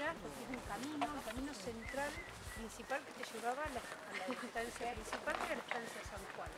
venías, tiene un camino central principal que te llevaba a la estancia principal, que era la estancia San Juan.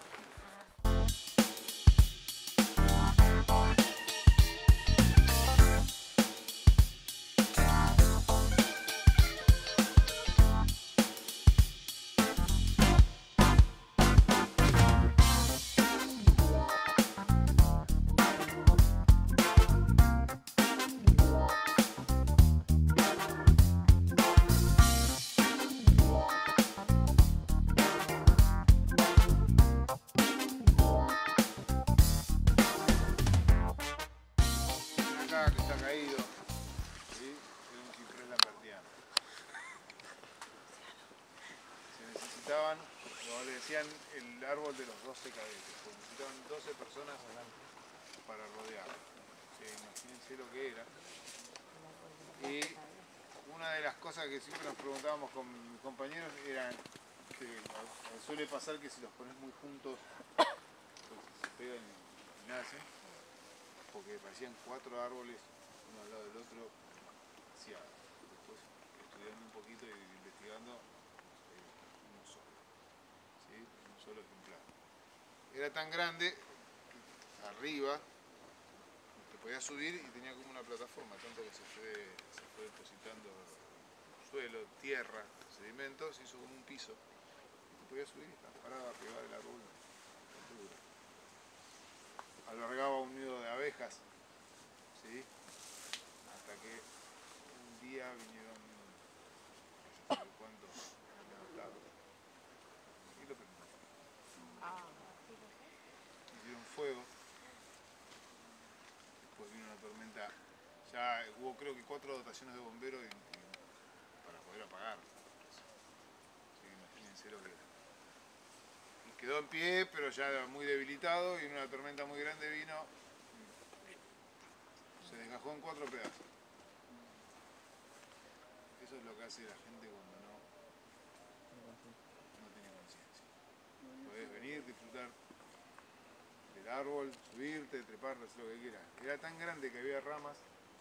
Que está caído, ¿sí? Es un ciprés lambertiano. Se necesitaban, como le decían, el árbol de los 12 cadetes, porque necesitaban 12 personas para rodearlo. Imagínense lo que era. Y una de las cosas que siempre nos preguntábamos con mis compañeros era que suele pasar que si los pones muy juntos, pues se pegan y nacen, porque parecían 4 árboles uno al lado del otro, hacía después estudiando un poquito y investigando uno solo, ¿sí? Un solo ejemplar. Era tan grande, arriba, te podías subir y tenía como una plataforma, tanto que se fue depositando suelo, tierra, sedimentos, se hizo como un piso. Y te podías subir y estabas parado arriba del árbol. Albergaba un nido de abejas, ¿sí? Hasta que un día vinieron, no sé cuántos, y lo prendieron. Hicieron fuego, después vino una tormenta, ya hubo creo que 4 dotaciones de bomberos para poder apagar. Así que imagínense lo que era. Y quedó en pie, pero ya muy debilitado, y en una tormenta muy grande vino, se desgajó en 4 pedazos. Eso es lo que hace la gente cuando no tiene conciencia. Podés venir, disfrutar del árbol, subirte, trepar, hacer lo que quieras. Era tan grande que había ramas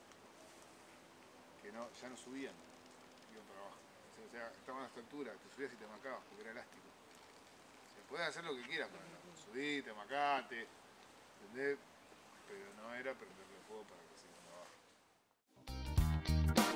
que ya no subían, iban para abajo. O sea, estaban a esta altura, te subías y te macabas porque era elástico. Se puede hacer lo que quieras con el árbol. Subite, macate, ¿entendés? Pero no era prenderle fuego para que se ponga abajo.